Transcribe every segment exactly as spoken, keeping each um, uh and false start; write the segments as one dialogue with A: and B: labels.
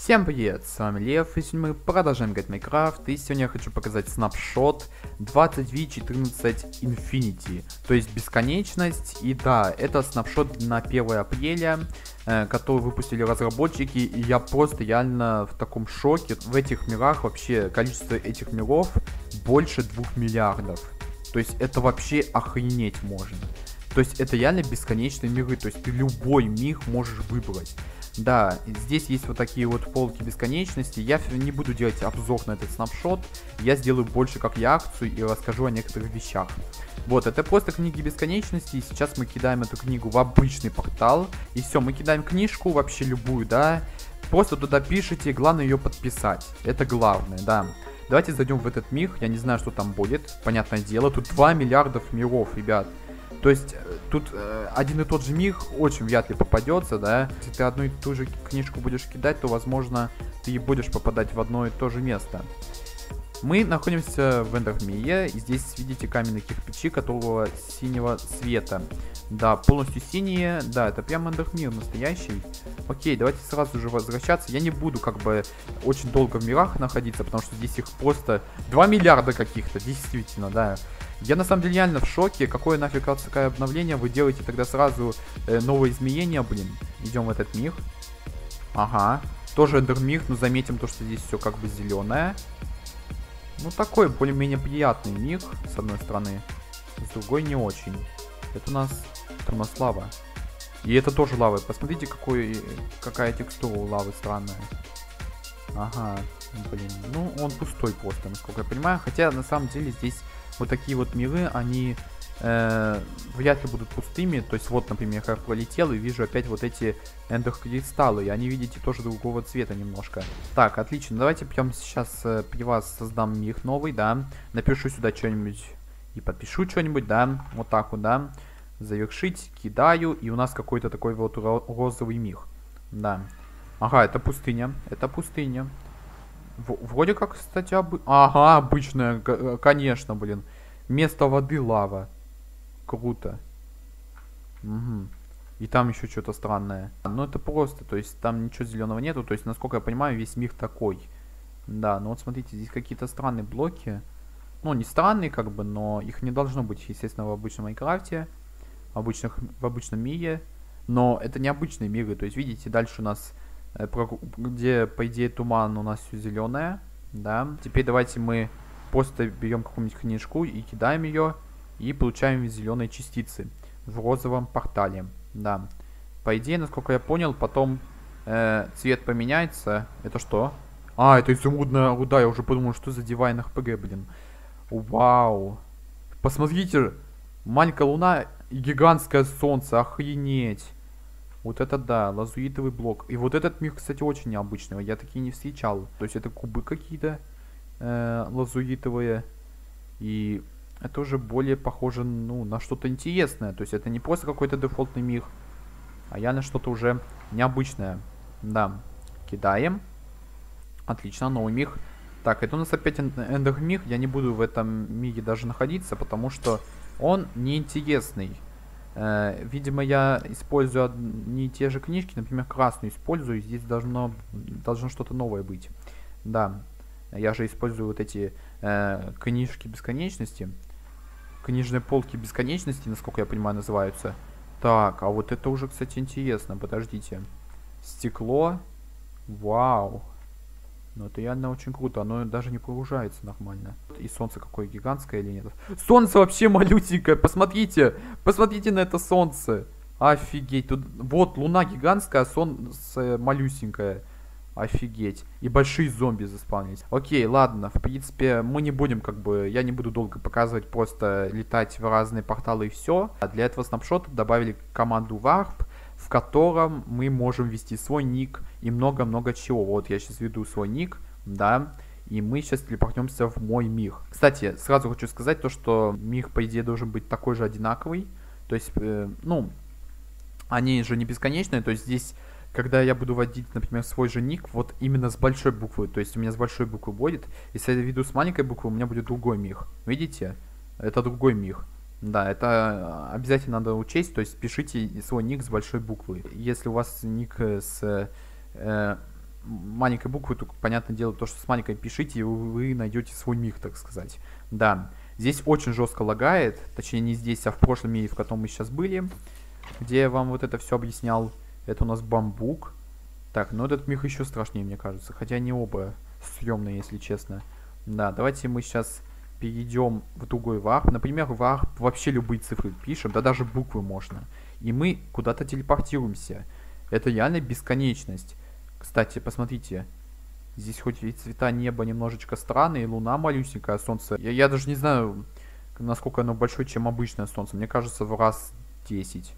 A: Всем привет, с вами Лев, и сегодня мы продолжаем играть в Майнкрафт, и сегодня я хочу показать снапшот двадцать ви четырнадцать Infinity, то есть бесконечность, и да, это снапшот на первое апреля, э, который выпустили разработчики, и я просто реально в таком шоке. В этих мирах вообще количество этих миров больше двух миллиардов, то есть это вообще охренеть можно. То есть это реально бесконечные миры, то есть ты любой мир можешь выбрать. Да, здесь есть вот такие вот полки бесконечности. Я не буду делать обзор на этот снапшот. Я сделаю больше как реакцию и расскажу о некоторых вещах. Вот, это просто книги бесконечности. И сейчас мы кидаем эту книгу в обычный портал. И все, мы кидаем книжку, вообще любую, да. Просто туда пишите, главное ее подписать. Это главное, да. Давайте зайдем в этот мир. Я не знаю, что там будет. Понятное дело, тут два миллиарда миров, ребят. То есть, тут э, один и тот же мир очень вряд ли попадется, да. Если ты одну и ту же книжку будешь кидать, то, возможно, ты и будешь попадать в одно и то же место. Мы находимся в Эндермире, и здесь видите каменные кирпичи, которого синего цвета. Да, полностью синие, да, это прям Эндермир настоящий. Окей, давайте сразу же возвращаться. Я не буду как бы очень долго в мирах находиться, потому что здесь их просто два миллиарда каких-то, действительно, да. Я на самом деле реально в шоке, какое нафиг такое обновление, вы делаете тогда сразу э, новые изменения, блин. Идем в этот мир. Ага, тоже Эндермир, но заметим то, что здесь все как бы зеленое. Ну такой более-менее приятный мир, с одной стороны, с другой не очень. Это у нас, это у нас лава. И это тоже лава, посмотрите, какой, какая текстура у лавы странная. Ага, блин, ну он пустой просто, насколько я понимаю, хотя на самом деле здесь... Вот такие вот миры, они э, вряд ли будут пустыми. То есть вот, например, я пролетел и вижу опять вот эти эндер-кристаллы. И они, видите, тоже другого цвета немножко. Так, отлично. Давайте прямо сейчас э, при вас создам мир новый, да. Напишу сюда что-нибудь и подпишу что-нибудь, да. Вот так вот, да. Завершить, кидаю. И у нас какой-то такой вот розовый мир. Да. Ага, это пустыня. Это пустыня. Вроде как, кстати, обы... Ага, обычная, конечно, блин. Вместо воды лава. Круто. Угу. И там еще что-то странное. Ну, это просто, то есть там ничего зеленого нету. То есть, насколько я понимаю, весь мир такой. Да, ну вот смотрите, здесь какие-то странные блоки. Ну, не странные, как бы, но их не должно быть, естественно, в обычном Майнкрафте. В, обычных, в обычном мире. Но это необычные миры. То есть, видите, дальше у нас... где, по идее, туман у нас все зеленое, да. Теперь давайте мы просто берем какую-нибудь книжку и кидаем ее, и получаем зеленые частицы в розовом портале, да. По идее, насколько я понял, потом э, цвет поменяется. Это что? А, это изумрудная руда, я уже подумал, что за Divine эр пи джи, блин. Вау. Посмотрите, маленькая луна и гигантское солнце, охренеть. Вот это да, лазуритовый блок. И вот этот мир, кстати, очень необычный. Я такие не встречал. То есть это кубы какие-то э, лазуритовые. И это уже более похоже, ну, на что-то интересное. То есть это не просто какой-то дефолтный мир, а реально что-то уже необычное. Да, кидаем. Отлично, новый мир. Так, это у нас опять эндер-мир. Я не буду в этом мире даже находиться, потому что он неинтересный. Видимо, я использую одни и те же книжки, например, красную использую, здесь должно, должно что-то новое быть. Да, я же использую вот эти э, книжки бесконечности, книжные полки бесконечности, насколько я понимаю, называются. Так, а вот это уже, кстати, интересно, подождите. Стекло, вау. Ну, это реально очень круто, оно даже не погружается нормально. И солнце какое гигантское или нет? Солнце вообще малюсенькое, посмотрите! Посмотрите на это солнце! Офигеть, тут вот луна гигантская, а солнце малюсенькое. Офигеть. И большие зомби заспавнились. Окей, ладно, в принципе, мы не будем как бы, я не буду долго показывать, просто летать в разные порталы и все. А для этого снапшота добавили команду warp, в котором мы можем ввести свой ник и много-много чего. Вот я сейчас веду свой ник, да, и мы сейчас телепортнемся в мой мир. Кстати, сразу хочу сказать то, что мир, по идее, должен быть такой же одинаковый. То есть, э, ну, они же не бесконечные, то есть здесь, когда я буду вводить, например, свой же ник, вот именно с большой буквы, то есть у меня с большой буквы будет, если я веду с маленькой буквы, у меня будет другой мир. Видите? Это другой мир. Да, это обязательно надо учесть, то есть пишите свой ник с большой буквы. Если у вас ник с э, маленькой буквы, только, понятное дело, то, что с маленькой пишите, и вы найдете свой мир, так сказать. Да, здесь очень жестко лагает, точнее не здесь, а в прошлом мире, в котором мы сейчас были, где я вам вот это все объяснял. Это у нас бамбук. Так, ну этот мир еще страшнее, мне кажется, хотя они оба стрёмные, если честно. Да, давайте мы сейчас перейдем в другой варп. Например, варп вообще любые цифры пишем, да даже буквы можно. И мы куда-то телепортируемся. Это реально бесконечность. Кстати, посмотрите. Здесь хоть и цвета неба немножечко странные, луна малюсенькая, солнце. Я, я даже не знаю, насколько оно большое, чем обычное солнце. Мне кажется, в раз десять.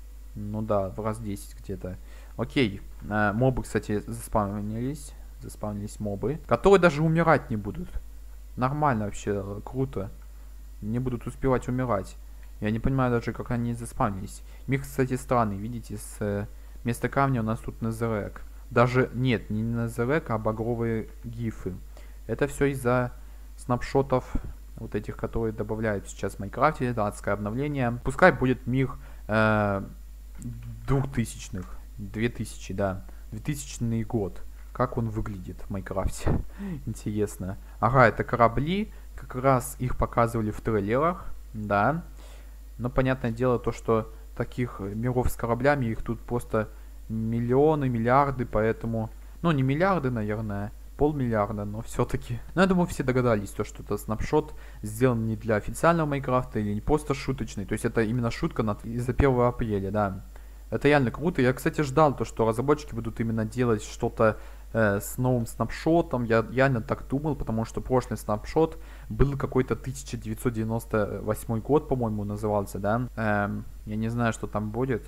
A: Ну да, в раз десять где-то. Окей. Э, мобы, кстати, заспавнились. Заспавнились мобы. Которые даже умирать не будут. Нормально вообще, круто. Не будут успевать умирать. Я не понимаю даже, как они заспавнились. Мир, кстати, странный. Видите, с э, вместо камня у нас тут Незерек. Даже, нет, не Незерек, а багровые гифы. Это все из-за снапшотов, вот этих, которые добавляют сейчас в Майнкрафте. Это адское обновление. Пускай будет мир э, двухтысячных. Две тысячи, да. двухтысячный год. Как он выглядит в Майнкрафте? Интересно. Ага, это корабли. Как раз их показывали в трейлерах. Да. Но понятное дело то, что таких миров с кораблями, их тут просто миллионы, миллиарды, поэтому... Ну, не миллиарды, наверное, полмиллиарда, но все-таки. Но я думаю, все догадались, то, что это снапшот сделан не для официального Майнкрафта или не просто шуточный. То есть это именно шутка над... из-за первого апреля, да. Это реально круто. Я, кстати, ждал то, что разработчики будут именно делать что-то э, с новым снапшотом. Я реально так думал, потому что прошлый снапшот был какой-то тысяча девятьсот девяносто восьмой год, по-моему, назывался, да. Эм, я не знаю, что там будет,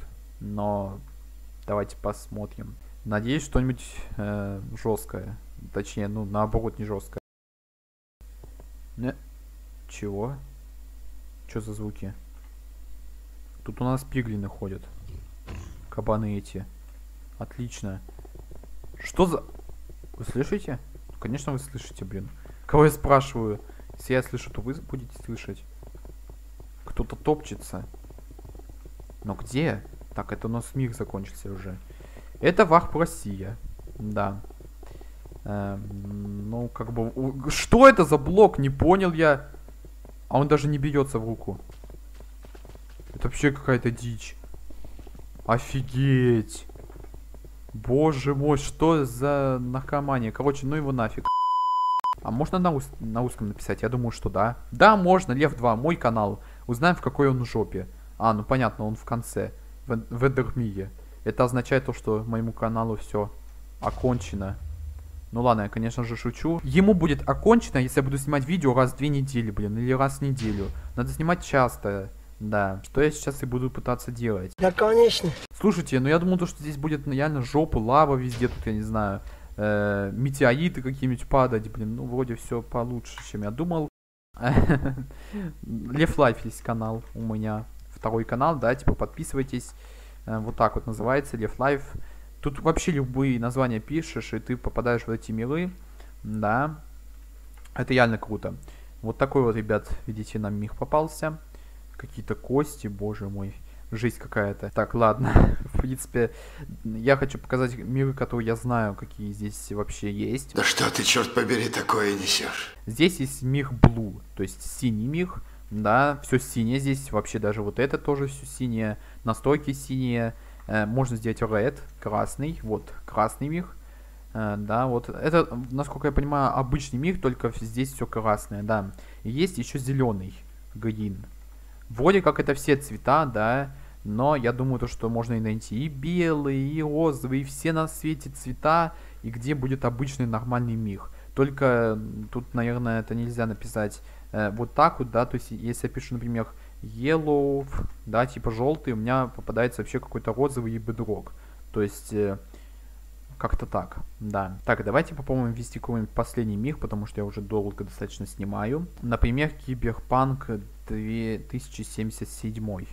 A: но давайте посмотрим. Надеюсь, что-нибудь э, жесткое. Точнее, ну, наоборот, не жесткое. Не. Чего? Что за звуки? Тут у нас пиглины ходят. Кабаны эти. Отлично. Что за... Вы слышите? Конечно, вы слышите, блин. Кого я спрашиваю? Если я слышу, то вы будете слышать. Кто-то топчется. Но где? Так, это у нас мир закончился уже. Это варп Россия. Да. Эм, ну, как бы... Что это за блок? Не понял я. А он даже не бьется в руку. Это вообще какая-то дичь. Офигеть. Боже мой, что за наркомания. Короче, ну его нафиг. А можно на, ус на узком написать? Я думаю, что да. Да, можно. Лев два, мой канал. Узнаем, в какой он жопе. А, ну понятно, он в конце. В, в Эдермире. Это означает то, что моему каналу все окончено. Ну ладно, я, конечно же, шучу. Ему будет окончено, если я буду снимать видео раз в две недели, блин. Или раз в неделю. Надо снимать часто. Да, что я сейчас и буду пытаться делать.
B: Да, конечно.
A: Слушайте, ну я думал, то, что здесь будет ну, реально жопа, лава везде, тут, я не знаю, э, метеориты какие-нибудь падать, блин, ну вроде все получше, чем я думал. Лев Лайф есть канал у меня, второй канал, да, типа подписывайтесь, э, вот так вот называется, Лев Лайф. Тут вообще любые названия пишешь, и ты попадаешь в эти миры, да, это реально круто. Вот такой вот, ребят, видите, нам мир попался. Какие-то кости, боже мой. Жизнь какая-то. Так, ладно. В принципе, я хочу показать миры, которые я знаю, какие здесь вообще есть.
C: Да что ты, черт побери, такое несешь?
A: Здесь есть мир Blue, то есть синий мир. Да, все синее здесь. Вообще даже вот это тоже все синее. Настройки синие. Э, можно сделать Red, красный. Вот, красный мир. Э, да, вот. Это, насколько я понимаю, обычный мир, только здесь все красное, да. И есть еще зеленый. Green. Вроде как это все цвета, да, но я думаю, то, что можно и найти и белые, и розовые, и все на свете цвета, и где будет обычный нормальный мир. Только тут, наверное, это нельзя написать э, вот так вот, да, то есть если я пишу, например, yellow, да, типа желтый, у меня попадается вообще какой-то розовый и бедрок. То есть... Э, Как-то так, да. Так, давайте попробуем ввести какой-нибудь последний мир, потому что я уже долго достаточно снимаю. Например, Киберпанк две тысячи семьдесят семь.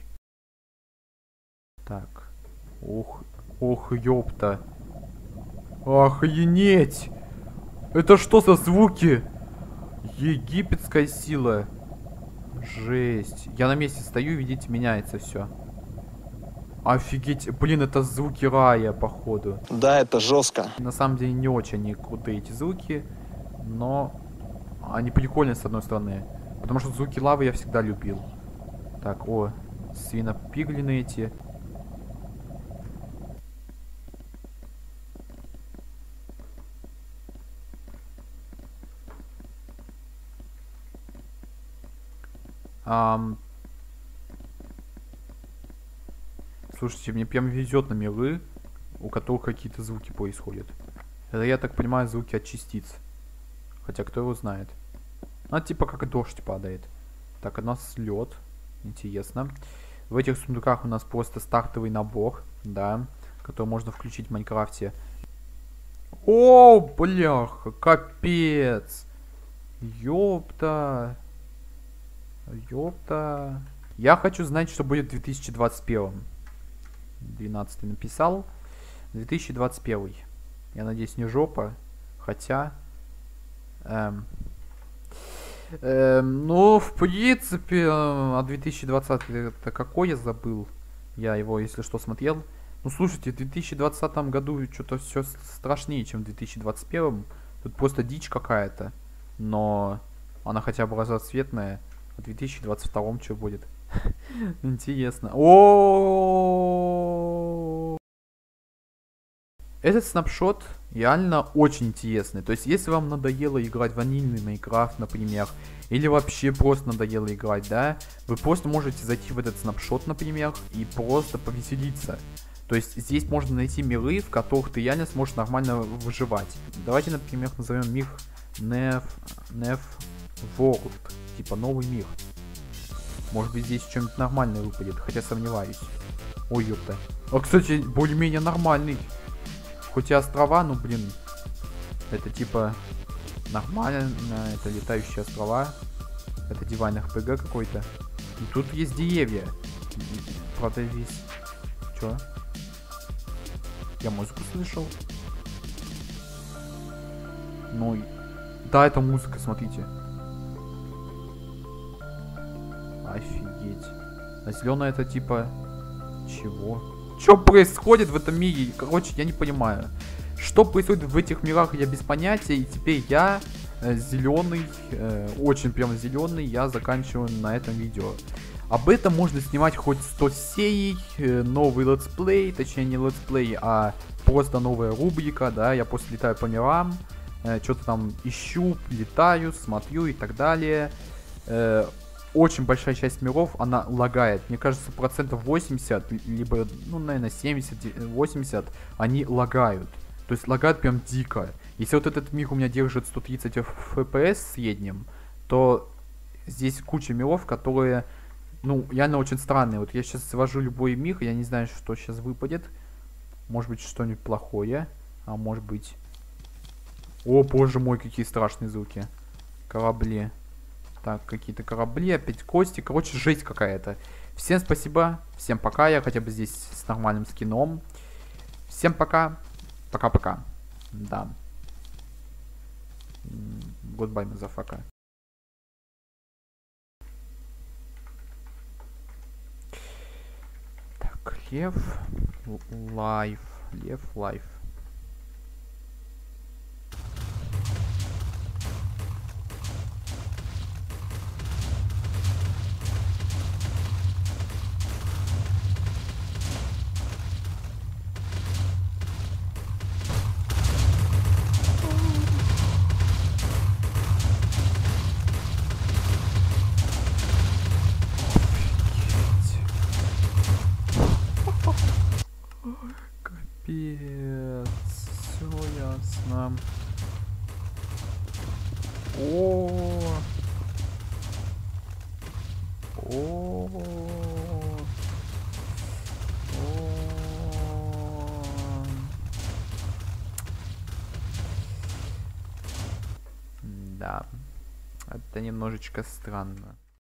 A: Так. Ох, ох, ёпта. Охренеть! Это что за звуки? Египетская сила. Жесть. Я на месте стою, видите, меняется все. Офигеть, блин, это звуки рая, походу.
B: Да, это жестко.
A: На самом деле не очень они крутые эти звуки, но они прикольные с одной стороны. Потому что звуки лавы я всегда любил. Так, о, свинопиглины эти. Ам... Слушайте, мне прям везет на миры, у которых какие-то звуки происходят. Это, я так понимаю, звуки от частиц. Хотя кто его знает. А типа как дождь падает. Так, у нас лед. Интересно. В этих сундуках у нас просто стартовый набор, да, который можно включить в Майнкрафте. О, бляха, капец. Ёпта. Ёпта. Я хочу знать, что будет в две тысячи двадцать первом. двенадцатый написал. две тысячи двадцать первый. Я надеюсь, не жопа. Хотя... Эм, эм, ну, в принципе, а две тысячи двадцатый это какой, я забыл. Я его, если что, смотрел. Ну, слушайте, в две тысячи двадцатом году что-то все страшнее, чем в две тысячи двадцать первом. Тут просто дичь какая-то. Но она хотя бы разноцветная. В две тысячи двадцать втором что будет? Интересно. О, этот снапшот реально очень интересный. То есть, если вам надоело играть в ванильный Майнкрафт, например, или вообще просто надоело играть, да, вы просто можете зайти в этот снапшот, например, и просто повеселиться. То есть, здесь можно найти миры, в которых ты реально сможешь нормально выживать. Давайте, например, назовем мир Nef, Nef World. Типа новый мир. Может быть, здесь что-нибудь нормальное выпадет, хотя сомневаюсь. Ой, ёпта. А, кстати, более-менее нормальный. Хоть и острова, ну, блин. Это типа нормально. Это летающие острова. Это дивайн эр пи гэ какой-то. И тут есть деревья. Правда, здесь... Чё? Я музыку слышал. Ну, да, это музыка, смотрите. Офигеть. А зеленая это типа... Чего? Что происходит в этом мире? Короче, я не понимаю. Что происходит в этих мирах, я без понятия. И теперь я э, зеленый, э, очень прям зеленый, я заканчиваю на этом видео. Об этом можно снимать хоть сто серий, э, новый летсплей, точнее не летсплей, а просто новая рубрика, да. Я просто летаю по мирам, э, что-то там ищу, летаю, смотрю и так далее. Э, Очень большая часть миров, она лагает. Мне кажется, процентов восемьдесят, либо, ну, наверное, семьдесят-восемьдесят, они лагают. То есть лагают прям дико. Если вот этот мир у меня держит сто тридцать эф пи эс в среднем, то здесь куча миров, которые, ну, реально очень странные. Вот я сейчас свожу любой мир, я не знаю, что сейчас выпадет. Может быть, что-нибудь плохое, а может быть... О, боже мой, какие страшные звуки. Корабли. Так, какие-то корабли, опять кости. Короче, жесть какая-то. Всем спасибо. Всем пока. Я хотя бы здесь с нормальным скином. Всем пока. Пока-пока. Да. Goodbye, motherfucker. Так, Лев. Лайф. Лев, лайф. Капец, все ясно. О, о, о. Да, это немножечко странно.